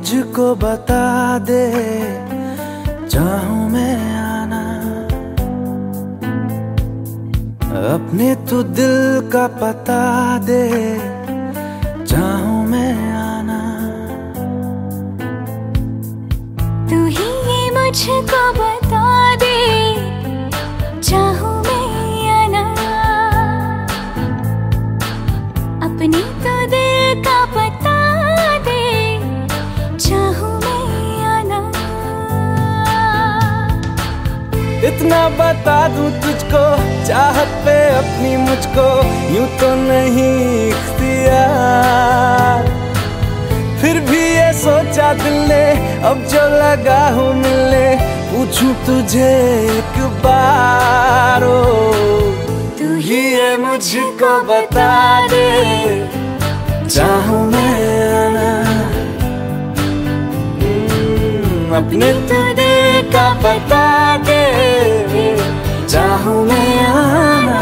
मुझको बता दे, चाहूं मैं आना, अपने तू दिल का पता दे, चाहूं मैं आना। तू ही ये मुझको बता दे, चाहूं मैं आना, अपने तो दिल का पता दे, चाहूं मैं आना। इतना बता दूं तुझको, चाहत पे अपनी मुझको यूं तो नहीं इख्तियार, फिर भी ये सोचा दिल ने अब जो लगा हूं मिलने, पूछूं तुझे एक बार। तू ही ये मुझको बता दे, चाहूं मैं आना, अपने तो दिल का बता दे, चाहूं मैं आना।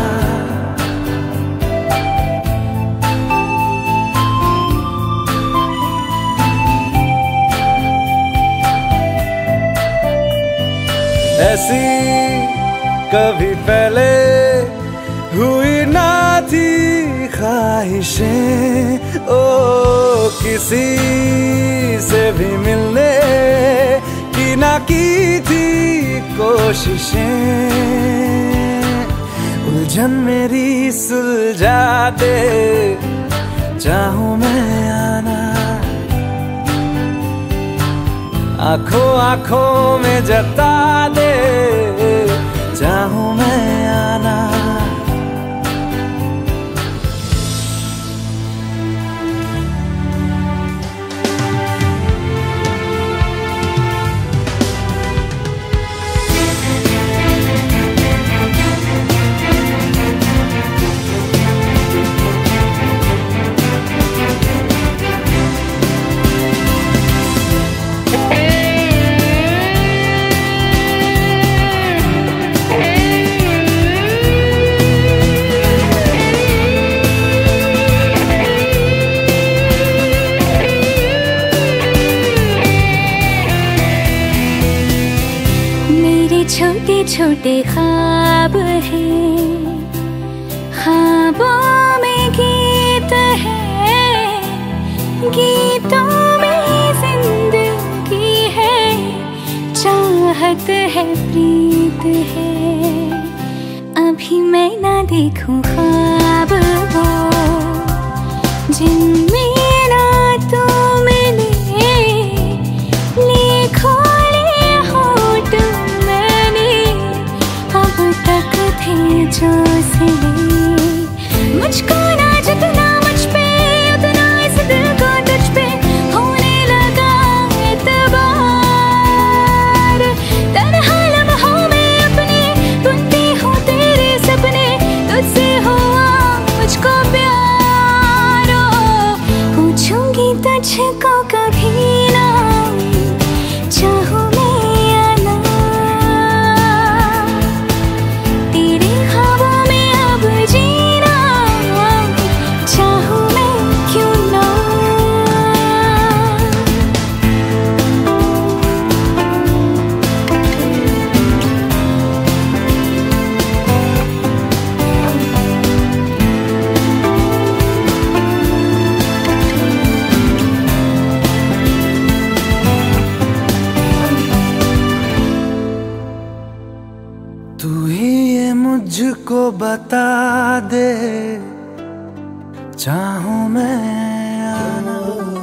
ऐसी कभी पहले हुई ना थी ख्वाहिशें, ओ किसी से भी मिलने की ना की थी कोशिशें, उलझन मेरी सुलझा दे, चाहूं मैं आना, आंखों आंखों में जता दे, चाहूं मैं आना। छोटे छोटे ख्वाब हैं, ख्वाबों में गीत है, गीतों में जिंदगी है, चाहत है, प्रीत है। अभी मैं ना देखूं ख्वाब वो जिनमें ना तू मिले, लिखो जो सिले, मुझको ना जितना मुझ पे उतना इस दिल को तुझ पे होने लगा एतबार। तन्हा लम्हों में अपने बुनती हूँ तेरे सपने, तुझसे हुआ मुझको प्यार। पूछूंगी तुझको कभी ना, चाहूं मुझको बता दे, चाहूं मैं आना।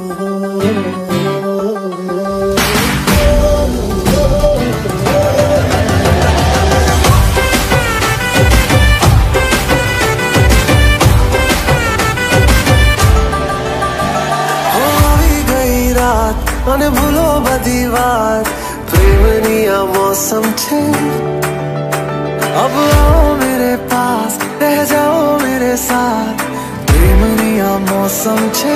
होई गई रात અને ભૂલો બધી વાત, પ્રેમની આ मौसम છે, अब आओ मेरे पास, रह जाओ मेरे साथ, प्रेमनी आ मौसम छे।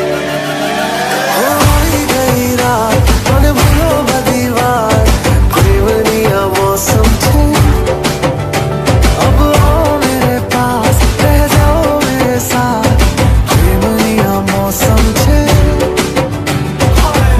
होई गई रात અને ભૂલો બધી વાત, પ્રેમની आ मौसम छे, अब आओ मेरे पास, रह जाओ मेरे साथ, प्रेमनी आ मौसम छे।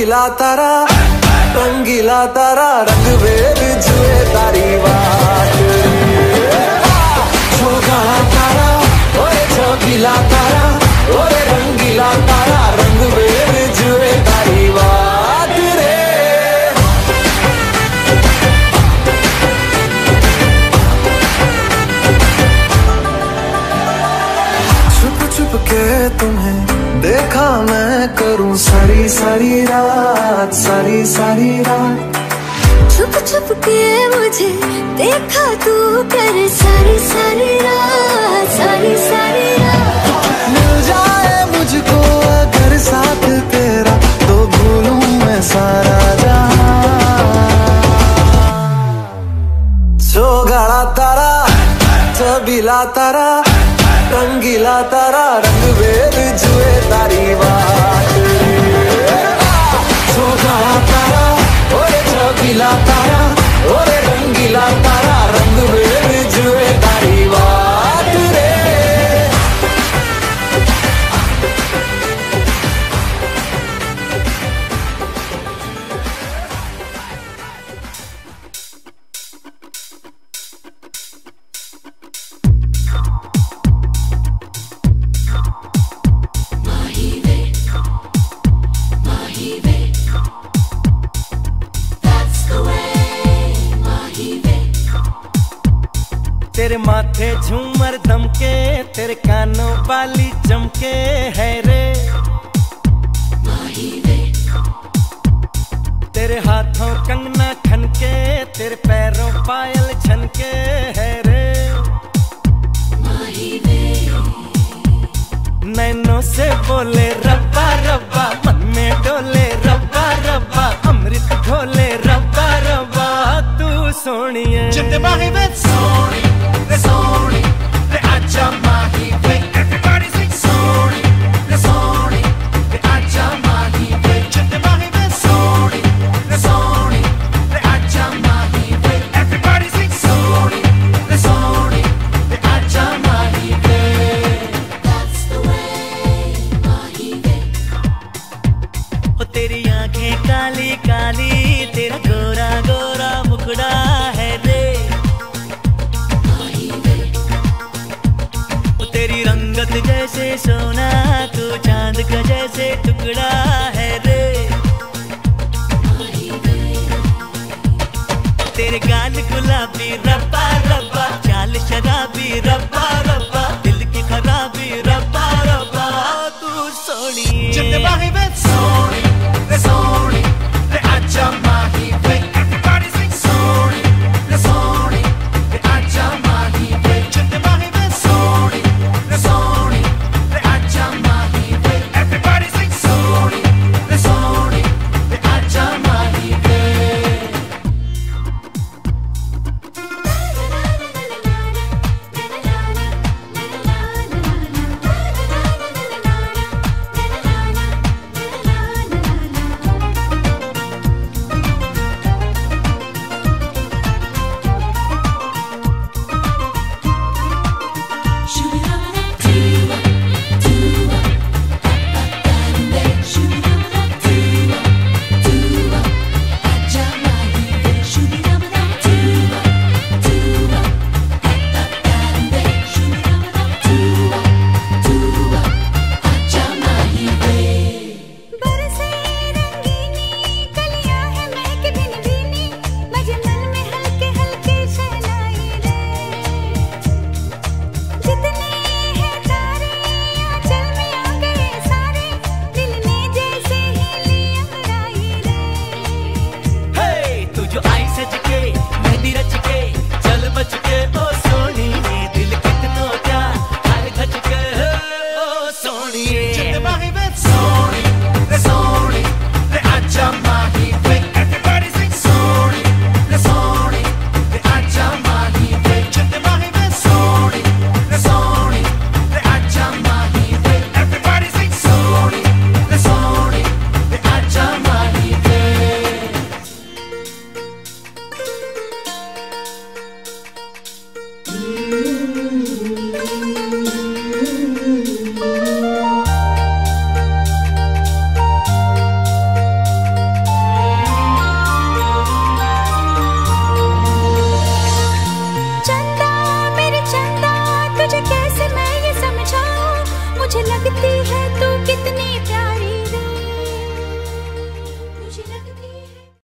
छबीला तारा रंगीला तारा रंग वेद जुए तारी बात छोगाड़ा तारा ओए छबीला तारा ओए रंगीला तारा रंग वेद जुए तारी बात रे छुप छुप के तुम्हें देखा मैं करूं सारी सारी रात सारी सारी रात छुप छुप के मुझे देखा तू कर सारी सारी रात सारी सारी रात मिल जाए मुझको अगर साथ तेरा तो भूलूं मैं सारा जहां छोगाड़ा तारा छबीला तारा रंगीला तारा रंग वेद जुए तारी बात छोगाड़ा तारा ओए छबीला तारा ओए रंगीला तारा रंग वेद जुए तारी बात रे तेरे माथे झूमर दमके तेरे कानों वाली चमके है रे तेरे हाथों कंगना खनके तेरे पैरों पायल छनके है रे नैनों से बोले रब्बा रब्बा मन में डोले रब्बा रब्बा अमृत घोले रब्बा रब्बा तू सोनिए Sony, the Acha Mahi Ve. Everybody sing Sony, the Acha Mahi Ve. Chante Mahi Ve. Sony, the Acha Mahi Ve. Everybody sing Sony, the Acha Mahi Ve. That's the way Mahi Ve. हो तेरी आंखें काली काली तेरा गोरा गोरा मुखड़ा है रे रंगत जैसे सोना तू चांद का जैसे टुकड़ा है रे तेरे गाल गुलाबी रब्बा रब्बा चाल शराबी रब्बा